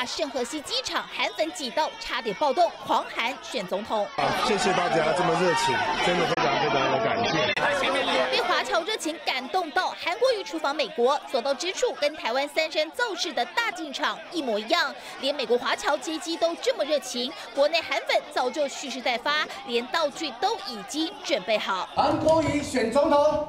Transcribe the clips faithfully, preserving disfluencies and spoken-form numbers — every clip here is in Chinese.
大圣荷西机场，韩粉挤到差点暴动，狂喊选总统。 啊，谢谢大家这么热情，真的非常非常的感谢。 被华侨热情感动到，韩国瑜出访美国，所到之处跟台湾三山造势的大进场一模一样，连美国华侨接机都这么热情，国内韩粉早就蓄势待发，连道具都已经准备好。 韩国瑜选总统，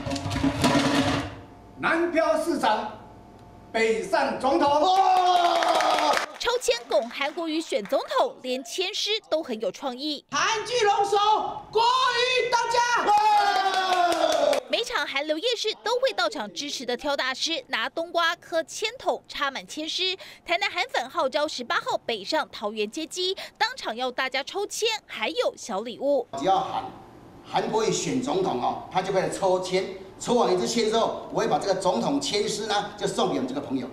南漂市长，北上总统。 抽签拱韩国瑜选总统，连签诗都很有创意。 韩剧龙首，国瑜当家。 每场韩流夜市都会到场支持的挑大师，拿冬瓜磕签筒，插满签诗。台南韩粉号召十八号北上桃园接机，当场要大家抽签，还有小礼物。 只要喊韩国瑜选总统哦，他就开始抽签，抽完一支签之后，我会把这个总统签诗呢，就送给我们这个朋友。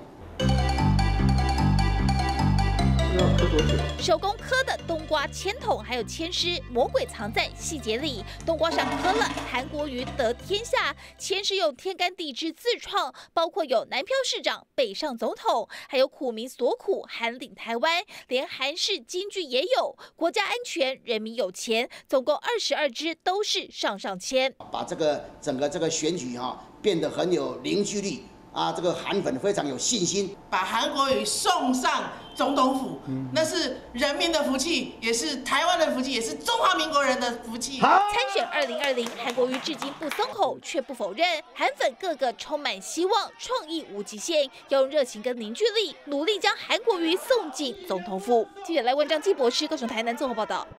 手工刻的冬瓜签筒，还有签诗，魔鬼藏在细节里。冬瓜上刻了韩国瑜得天下，签诗用天干地支自创，包括有南漂市长、北上总统，还有苦民所苦，韩领台湾，连韩式金句也有。国家安全，人民有钱，总共二十二支都是上上签， 把这个整个这个选举哈、哦、变得很有凝聚力。啊，这个韩粉非常有信心， 把韩国瑜送上总统府，嗯、那是人民的福气，也是台湾的福气，也是中华民国人的福气。 参选二零二零，韩国瑜至今不松口，却不否认韩粉个个充满希望，创意无极限，要用热情跟凝聚力，努力将韩国瑜送进总统府。记者赖文章、季博士高雄台南综合报道。